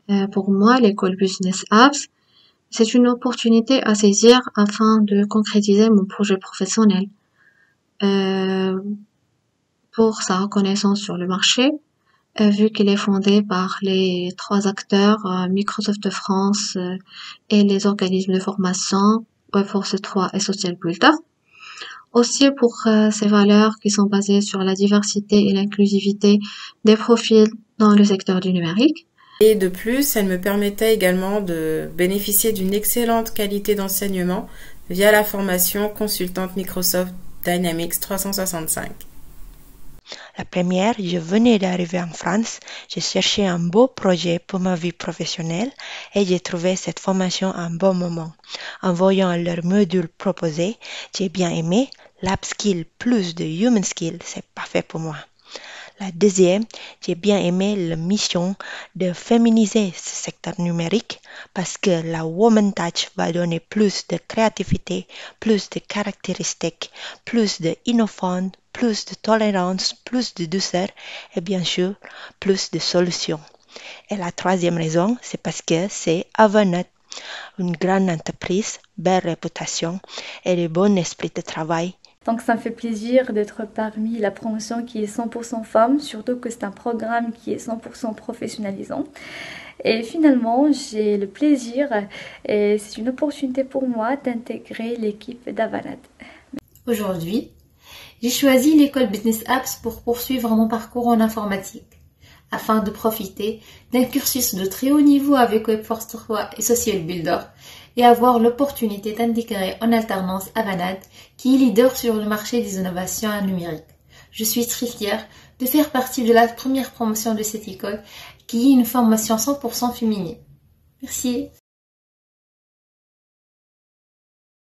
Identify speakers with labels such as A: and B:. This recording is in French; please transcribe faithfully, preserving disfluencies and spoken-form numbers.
A: Euh, pour moi, l'école Business Apps, c'est une opportunité à saisir afin de concrétiser mon projet professionnel. Euh, pour sa reconnaissance sur le marché, euh, vu qu'il est fondé par les trois acteurs, euh, Microsoft de France euh, et les organismes de formation, Webforce trois et Social Builder. Aussi pour euh, ses valeurs qui sont basées sur la diversité et l'inclusivité des profils dans le secteur du numérique.
B: Et de plus, elle me permettait également de bénéficier d'une excellente qualité d'enseignement via la formation consultante Microsoft Dynamics trois cent soixante-cinq.
C: La première, je venais d'arriver en France, j'ai cherché un beau projet pour ma vie professionnelle et j'ai trouvé cette formation un bon moment. En voyant leurs modules proposés, j'ai bien aimé. L'upskill plus de human skill, c'est parfait pour moi. La deuxième, j'ai bien aimé la mission de féminiser ce secteur numérique parce que la Woman Touch va donner plus de créativité, plus de caractéristiques, plus d'innovation, plus de tolérance, plus de douceur et bien sûr, plus de solutions. Et la troisième raison, c'est parce que c'est Avanet, une grande entreprise, belle réputation et de bon esprit de travail.
D: Donc ça me fait plaisir d'être parmi la promotion qui est cent pour cent femmes, surtout que c'est un programme qui est cent pour cent professionnalisant. Et finalement, j'ai le plaisir et c'est une opportunité pour moi d'intégrer l'équipe d'Avanade.
E: Aujourd'hui, j'ai choisi l'école Business Apps pour poursuivre mon parcours en informatique, afin de profiter d'un cursus de très haut niveau avec Webforce trois et Social Builder et avoir l'opportunité d'intégrer en alternance Avanade, qui est leader sur le marché des innovations numériques. Je suis très fière de faire partie de la première promotion de cette école, qui est une formation cent pour cent féminine. Merci.